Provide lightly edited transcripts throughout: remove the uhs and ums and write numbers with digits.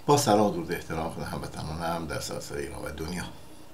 با سلام و درود و احترام خود هموطنانم در سراسر ایران و دنیا.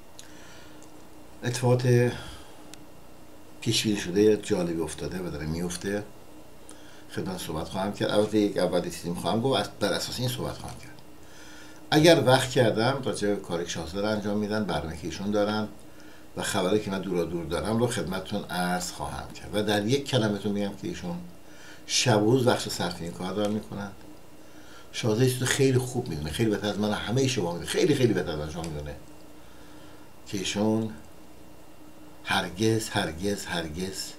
اتفاقات پیش بینی شده جالبی افتاده و داره میفته. خدمت صحبت خواهم کرد. البته یک اولی چیزی میخواهم گفت، بر اساس این صحبت خواهم کرد. اگر وقت کردم راجع به کاری که شاهزاده انجام میدن، برنامه‌ای که ایشون دارن و خبری که من دور دارم رو خدمتتون عرض خواهم کرد و در یک کلمتون میگم که ایشون شب و روز وقت صرف این کار دارن میکنن. شاهزاده چیز خیلی خوب میدونه، خیلی بهتر از من همه شما میدونه، خیلی خیلی بهتر از شما میدونه که ایشون هرگز هرگز هرگز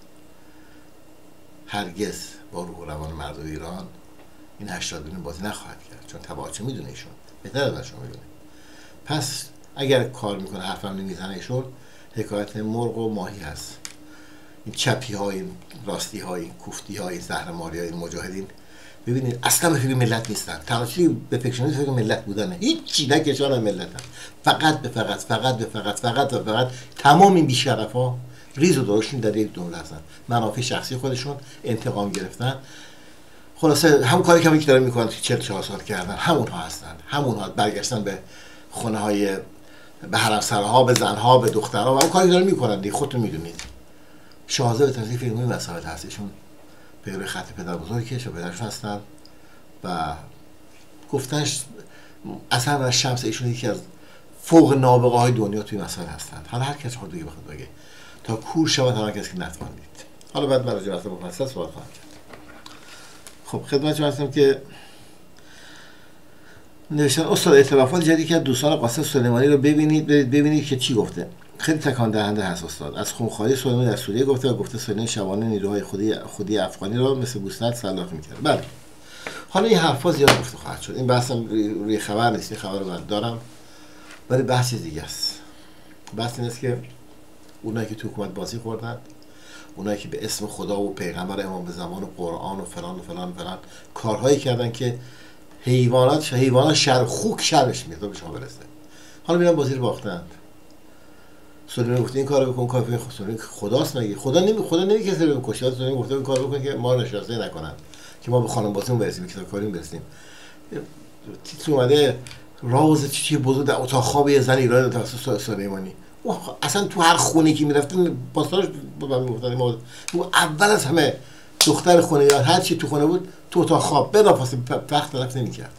هرگز با روح و روان مردم ایران این 80 میلیون بازی نخواهد کرد، چون تبعاتش میدونه ایشون بهتر از شما میدونه. پس اگر کار میکنه حرفم نمیزنه، ایشون حکایت مرغ و ماهی هست. این چپی های، راستی های، کوفتی های، زهرماری های مجاهدین، ببینید اصلا به فکر ملت نیستن. تنها چیزی به فکر فکر ملت بودنه، هیچی نکشان ملتن. فقط به فقط تمام این بی‌شرفا ریز و درشتین در یک دنبال هستن، منافع شخصی خودشون، انتقام گرفتن. خلاصه هم کاری که دارن میکنن که 44 سال کردن، همونها هستن، همونها برگشتن به خونه های، به حرمسراها، به زنها، به دخترها و اون کاری دارن میکنن دیگه. خودتون میدونید شاهزاده به تصریف علمی مسائل هستشون پیرو خط پدر بزرگی که پدرشون هستن و گفتنش اصلا از شمس ایشون یکی از فوق نابغه های دنیا توی مسائل هستن. حالا هر کس خود دیگه بخواد بگه تا کور شود، هر کسی که نتوان دید. حالا بعد من راجع به مفصل صحبت خواهم کرد. خب خدمت شما هستم که نوشتن استاد ائتلافات جدیدی که دوستان قاسم سلیمانی رو ببینید که چی گفته. خیلی تکان دهنده هست استاد. از خونخواری سلیمانی در سوریه گفته و گفته سلیمانی شبانه نیروهای خودی افغانی را مثل گوسفند سلاخ می‌کرد. بله. حالا این حرفا زیاد گفته خواهد شد. این بحثم روی خبر نیست، این خبر رو من دارم. ولی بحث دیگه است. بحث این است که اونایی که تو حکومت بازی خوردن، اونایی که به اسم خدا و پیغمبر امام به زمان و قرآن و فلان و فلان و فلان کارهایی کردن که حیوانات شر خوک شرش میاد به شما برسه. حالا میرن بازی رو باختن. سلیمانی گفت این کارو بکن، کافی خداست مگه؟ خدا نمیگه کسی رو بکشه. سلیمانی گفته این کارو بکن که ما رو نشناسایی نکنن، که ما به خانم بازیمون برسیم، به کتاب کاریم برسیم. تیتر اومده راز چی بزرگ در اتاق خواب یه زن ایرانی توسط سلیمانی. اصلا تو هر خونه که میرفتن پاسدارش میگفتن ما اول از همه دختر خونه یا هر چی تو خونه بود تو اتاق خواب بلافاصله وقت تلف نمی‌کرد.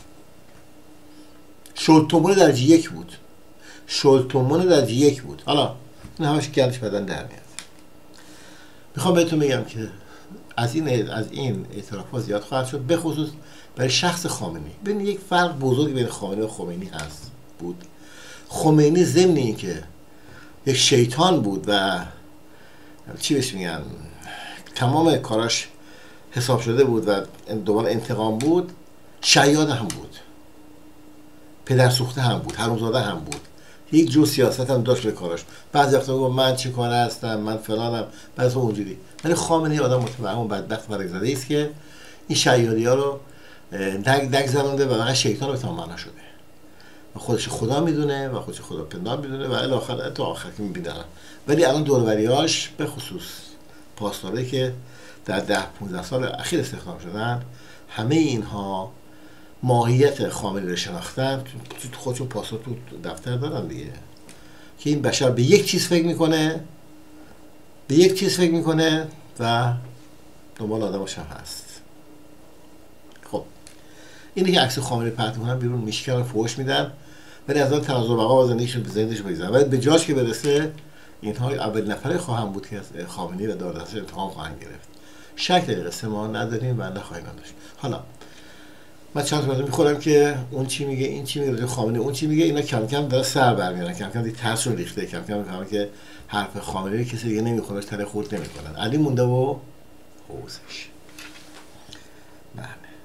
شلتمون درجه 1 بود. شلتمون درجه 1 بود. حالا این همش گردش بدن در میاد. میخوام بهتون بگم که از این اعترافات زیاد خواهد شد، به خصوص برای شخص خامنه‌ای. ببین یک فرق بزرگی بین خامنه‌ای و خمینی هست بود. خمینی ضمن این که یک شیطان بود و چی بهش میگن تمام کاراش حساب شده بود و دوباره انتقام بود، شیاد هم بود، پدر سوخته هم بود، حرومزاده هم بود، یک جو سیاست هم داشت به کاراش. بعضی وقتا میگه من چه کاره هستم، من فلانم، بعضی اونجوری. ولی خامنه‌ای آدم متفاهم بدبخت فرگزاده است که این شیادی‌ها رو نگذرونده و فقط شیطان به تمام معنا شده و خودش خدا میدونه و خودش خدا پندار میدونه و الی آخر تا آخر که میبینن. ولی الان دوروریاش به خصوص پاسدارایی که در 10-15 سال اخیر استخدام شدن، همه اینها ماهیت خامنه‌ای رو شناختن. تو خودشون پاسدار تو دفتر دارن دیگه، که این بشر به یک چیز فکر میکنه و دنبال آدماش هم هست. خب اینه که عکس خامنه‌ای پرت میکنن بیرون، میشکنن، فحش میدن، ولی از اون تناظر بقا و زندگیشون به زندگیش بگذارن. ولی به جاش که برسه اینها اول نفره خواهم بود که از خامنه‌ای و دادرسش انتقام خواهند گرفت. شک در قصه ما نداریم و نخواهیم داشت. حالا من چند تا میخورم که اون چی میگه، این چی میگه، خامنه‌ای اون چی میگه، اینا کم کم داره سر برمیارن، کم کم دیگه ترسشون ریخته، کم کم میفهمن که حرف خامنه‌ای کسی دیگه نمیخونه، تره خورد نمیکنن. علی مونده و حوزش. بله.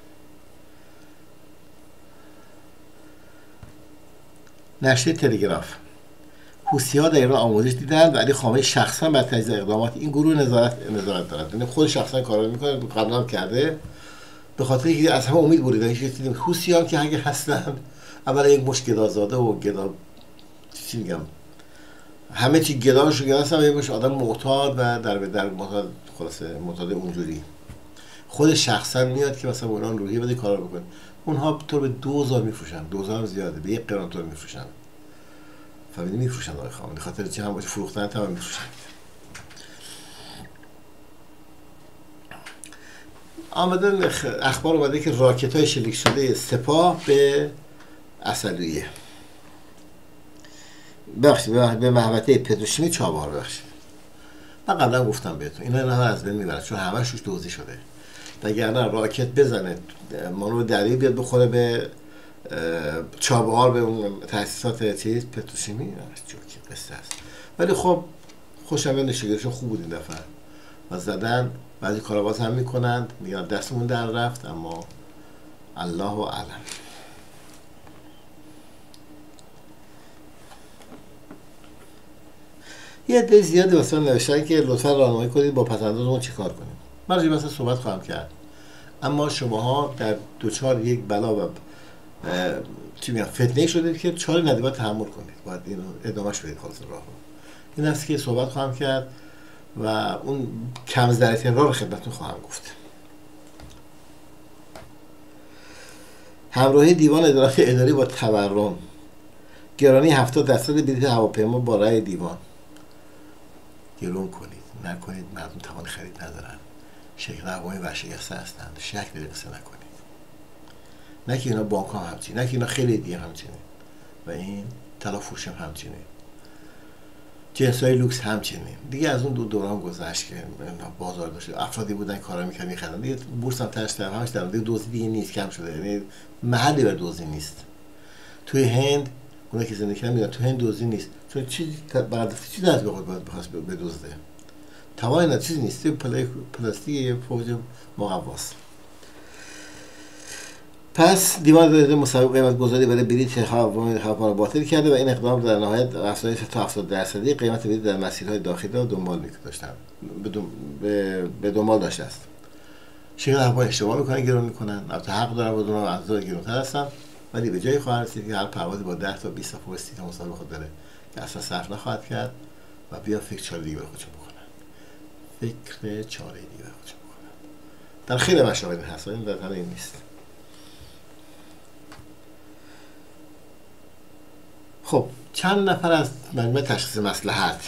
نشریه تلگراف: حوثی‌ها در ایران آموزش دیدند و علی خامنه‌ای شخصا بر تجزیه اقدامات این گروه نظارت دارد. یعنی خود شخصا کارا میکنه، قبلا هم کرده، به خاطر اینکه از همه امید بریدن که دیدیم حوثی‌ها که اگه هستن اولا یک مش گدازاده و گدا چی میگم همه چی گداش هستن و یک مش آدم معتاد و در معتاد، خلاصه معتاد اونجوری. خود شخصا میاد که مثلا اونان روحی بده کارا بکنه. اونها تو به 2000 میفروشن، 2000 هم زیاده، به 1 قران تو میفروشن. فهمیدی میفروشن آقای خامنه‌ای، خاطر چه هم باشه فروختن تمام میفروشن. آمدن اخبار اومده که راکت‌های شلیک شده سپاه به عسلویه، بخشید به محوطه پتروشیمی چابهار. بخشید من قبلا گفتم بهتون اینا از بین میبرن چون همش روش دوزی شده. وگرنه راکت بزنه مانو دریایی بیاد بخوره به چابهار، به اون تاسیسات چیز پتروشیمی، جوکی قصه است. ولی خب خوشم میاد، نشگرشون خوب بود این دفعه و زدن. بعضی کارا باز هم میکنند، میگن دستمون در رفت، اما الله اعلم. یه عده زیادی واسه نوشتن که لطفا راهنمایی کنید با پسندازمون چیکار کنیم. من راجع به صحبت خواهم کرد، اما شماها در دوچار یک بلا و چی میگم فتنه شدید که چاره ندیبا تحمل کنید، باید اینو ادامهش بدید. خلاص راه این است که صحبت خواهم کرد و اون کم ضررترین راه رو خدمتتون خواهم گفت. همراهی دیوان اداری با تورم، گرانی 70% بلیط هواپیما با رأی دیوان. گرون کنید، نکنید، مردم توان خرید ندارن، شرکت هواپیمایی ورشکسته هستند، شک به قصه نکنید. نه که اینا بانک ها همچینه، نه که اینا خیلی دیگه همچینه و این طلا فروش هم همچینه، جنس های لوکس همچینه. دیگه از اون دوران گذشت که بازار داشت، افرادی بودن کارا میکردن میخدن، دیگه بورس هم ترش در همش در دیگه دزدی دیگه نیست، کم شده، یعنی محلی بر دزدی نیست. توی هند اونایی که زندگی کردن میگن تو هند دزدی نیست، چون چیزی بعد چیزی نذ بخواست بدزده، توان نه چیزی نیست، پلاستیک فوج مقواست. پس دیوان اداری مسابقه قیمت گذاری برای بلیط هواپیما باطل کرده و این اقدام در نهایت افزایش تا 70% قیمت بلیط در مسیرهای داخلی را دنبال به دنبال داشته است. شرکت هواپیما اشتباه میکنن، گرون میکنن، البته حق دارن، بدون افزار گرونتر هستن، ولی به جای خواهد رسید که هر پروازی با 10 تا 20 تا فوق تا مسابقه خود داره که اصلا صرف نخواهد کرد و بیا فکر چاره دیگه برای خودشون بکنن، فکر چاره دیگه برای خودشون بکنن. در خیلی مشاغل هست، این در این نیست. خب چند نفر از مجمع تشخیص مصلحت،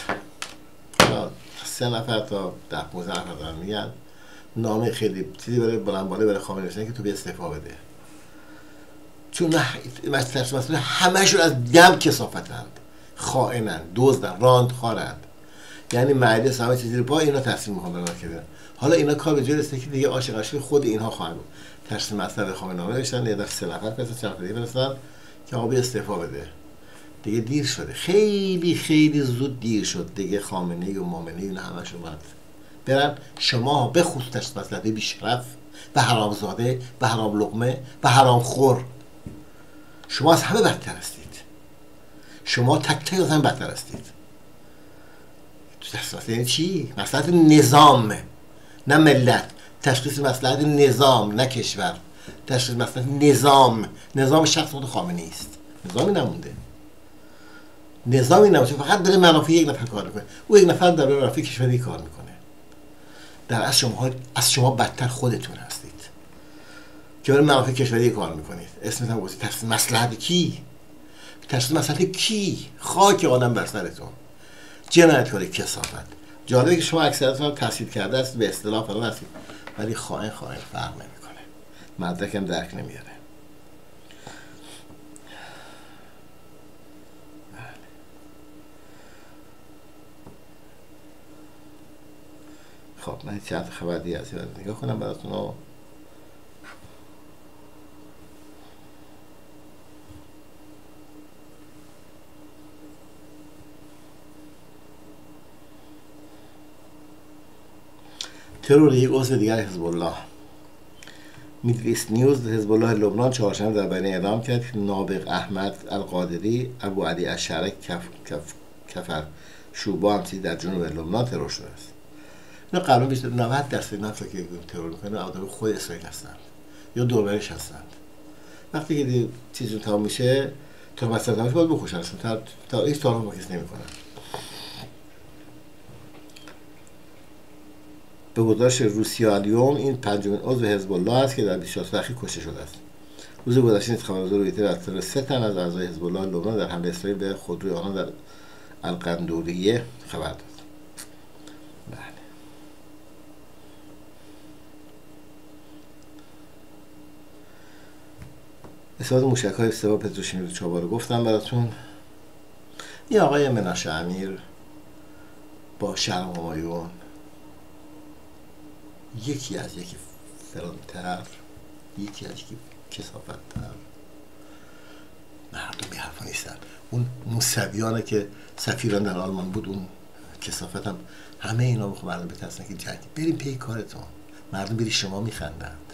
3 نفر تا 10-15 نفر دارن میگن نامه خیلی چیزی برای بلند بالا برای خامنه‌ای نوشتن که تو بیا استعفا بده، چون تشخیص مصلحت همه‌شون از دم کثافتند، خائنند، دزدند، راندخوارند، یعنی مجلس همه چیزی رو با اینا تصمیم میخوام بردن کردن. حالا اینا کار به جای رسیده که دیگه عاشق عشق خود اینها خواهند بود. تشخیص مصلحت خامنه‌ای نوشتن، یه دفعه 3 نفر پس چند نفر فرستادن که آقا بیا استعفا بده. دیگه دیر شده، خیلی خیلی زود دیر شد دیگه. خامنه‌ای و مامنه‌ای اینا همشون باید برن. شما به خصوص تشخیص مصلحت بی‌شرف و حرامزاده و حرام لقمه و حرام خور، شما از همه بدتر هستید. شما تک تک از همه بدتر هستید. تشخیص مصلحت یعنی چی؟ مصلحت نظام، نه ملت. تشخیص مصلحت نظام، نه کشور. تشخیص مصلحت نظام شخص خود خامنه‌ای است. نظامی نمونده، نظامی نمونده، فقط داره منافع یک نفر کار میکنه. او یک نفر در منافع کشوری کار میکنه. در از شما بدتر خودتون هستید که برای منافع کشوری کار میکنید. اسمت هم گفتید تشخیص مصلحت کی؟ تشخیص مصلحت کی؟ خاک آدم بر سرتون، جنایتکار کثافت. جالبه که شما اکثرتون تحصیل کرده است، به اصطلاح فلان هستید، ولی خائن فرق نمیکنه، مدرک هم درک نمیاره. خب من چند خبر دیگه از نگاه کنم براتون رو. ترور یک عضو دیگر حزب الله. میدل ایست نیوز، حزب الله لبنان چهارشنبه در بیانیه اعلام کرد که نابغ احمد القادری، ابو علی الشرک کفر شوبا همچنین در جنوب لبنان ترور شده است. اینا قبلا بیشتر 90% نفر که ترور میکنن آدم خود اسرائیل هستند یا دوربرش هستند. وقتی که چیزی تمام میشه، تا مثلا تمام باید بکشنشون، تا هیچ کاری با کسی نمیکنن. به گزارش روسیا الیوم این 5مین عضو حزب الله است که در 24 ساعت اخیر کشته شده است. روز گذشته نیز خبرگزاری رویتر از ترور 3 تن از اعضای حزب الله لبنان در حمله اسرائیل به خودروی آنها در القندوریه خبر داد. بله. استفاده موشک‌های استوا پتروشیمی چابهار رو گفتم براتون. یه آقای مناشه امیر با شرم همایون یکی از یکی فرانتر، یکی از یکی کثافت‌تر، مردم بی حرفا نیستن. اون موسویانه که سفیران در آلمان بود، اون کثافت هم همه اینا میخوام مردم بترسن که جنگ بریم پی کارتون. مردم بری شما میخندند،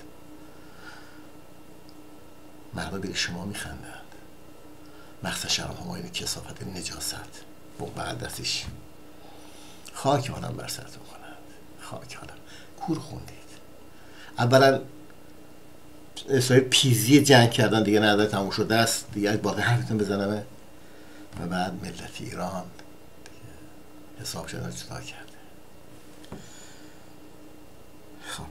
مردم بری شما میخندند. مخصوصا شرم همایون کثافت نجاست بغل دستش خاک آدم بر سرتون کنند، خاک آدم. کور خوندید. اولا اسرائیل پیزی جنگ کردن دیگه نداره، تموم شده است دیگه، باقی حرفتون بزنمه. و بعد ملت ایران حساب شدن چطور کرده. خب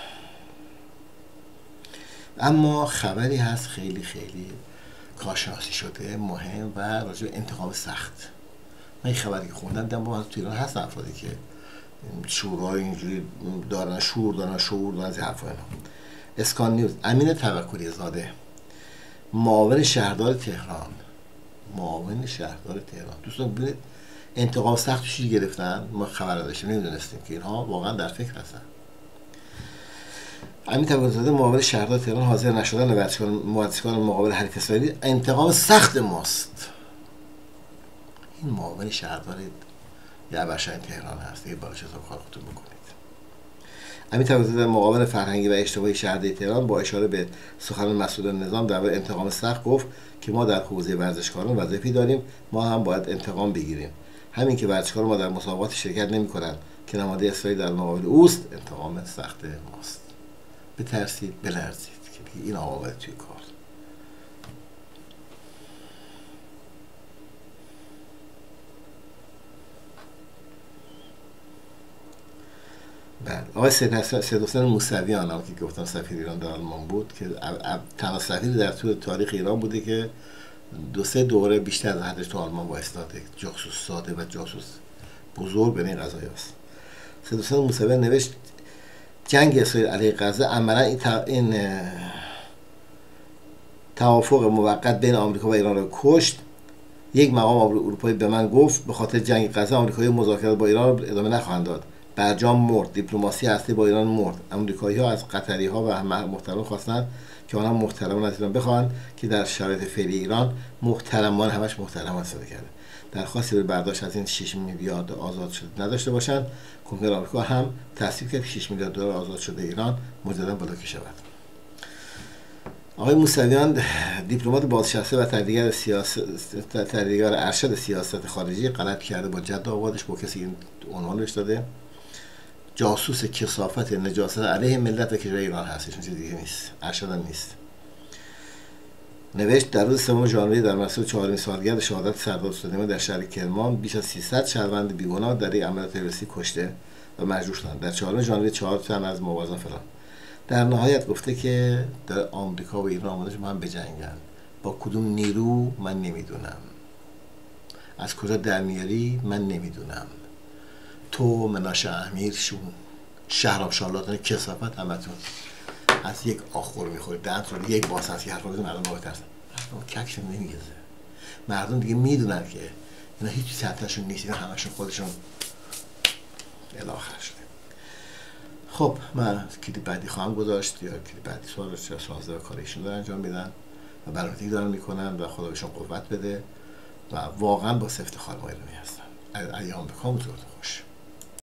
اما خبری هست خیلی خیلی کارشناسی شده، مهم و راجع به انتقام سخت. من این خبری که خوندم دیدم با تو ایران هست افرادی که شورای اینجوری دارن، شعور دارن از حرفا اینا. اسکان نیوز. امین توکلی زاده، معاون شهردار تهران، دوستان ببینید انتقام سخت چی گرفتن. ما خبر نداشتیم، نمیدونستیم که اینها واقعا در فکر هستن. امین توکلی زاده، معاون شهردار تهران، حاضر نشدن ورزشکاران مقابل حریف اسرائیلی انتقام سخت ماست. این معاون شهردار یعبشن تهران هست دیگه، بالا چطور کار خودتون بکنید. امین توکلی زاده، معاون فرهنگی و اجتماعی شهردار تهران، با اشاره به سخن مسئولان نظام درباره انتقام سخت گفت که ما در حوزه ورزشکاران وظیفه‌ای داریم، ما هم باید انتقام بگیریم. همین که ورزشکاران ما در مسابقات شرکت نمی‌کنند که نماینده اسرائیل در مقابل اوست، انتقام سخت ماست. بترسید، بلرزید که این آقا توی کار. بله، آقای سید حسین موسویان هم که گفتم سفیر ایران در آلمان بود، که تنها سفیر در طول تاریخ ایران بوده که 2-3 دوره بیشتر از حدش تو آلمان وایستاده. جاسوس ساده و جاسوس بزرگ به این قضایا است. سید حسین موسویان نوشت جنگ اسرائیل علیه غزه عملا این توافق موقت بین آمریکا و ایران را کشت. یک مقام اروپایی به من گفت به خاطر جنگ غزه آمریکایی‌ها مذاکرات با ایران را ادامه نخواهند داد. برجام مرد، دیپلماسی هستی با ایران مرد. آمریکایی‌ها از قطری‌ها و محترم خواستند که آنها محترمان از ایران بخواهند که در شرایط فعلی ایران محترمان، همش محترم استفاده کرده، درخواستی به برداشت از این 6 میلیارد آزاد شده نداشته باشند. کنگره آمریکا هم تصویب کرد که 6 میلیارد دلار آزاد شده ایران مجددا بلاک شود. آقای موسویان، دیپلمات بازنشسته و تدریگر ارشد سیاست خارجی، غلط کرده با جد آبادش، با کسی این عنوان بهش داده. جاسوس کثافت نجاست علیه ملت و کشور ایران هستش، چیز دیگه نیست، ارشد هم نیست. نوشت در روز 3 ژانویه در مناسبت 4مین سالگرد شهادت سردار سلیمانی در شهر کرمان بیش از 300 شهروند بیگناه در یک عملیات تروریستی کشته و مجروح شدند. در 4 ژانویه 4 تن از موازان فلان. در نهایت گفته که در آمریکا و ایران آماده شدن بجنگن. با کدوم نیرو من نمیدونم، از کجا در میاری من نمیدونم. تو مناشه امیرشون شهرام شارلاتان کثافت همتون از یک آخور میخورید، دهنت رو یک باز هست که حرفا بزن مردم باید ترسن. مردم ککشون نمیگذه. مردم دیگه میدونن که اینا هیچ سطحشون نیست، اینا همشون خودشون الاخر شده. خب من کلیپ بعدی خواهم گذاشت، یا کلیپ بعدی سوال رو چرا سازده و کارشون دارن انجام میدن و برنامه‌ریزی دارن میکنن و خدا بهشون قوت بده و واقعا با افتخار ما ایرانی هستن. ایام بکام خوش.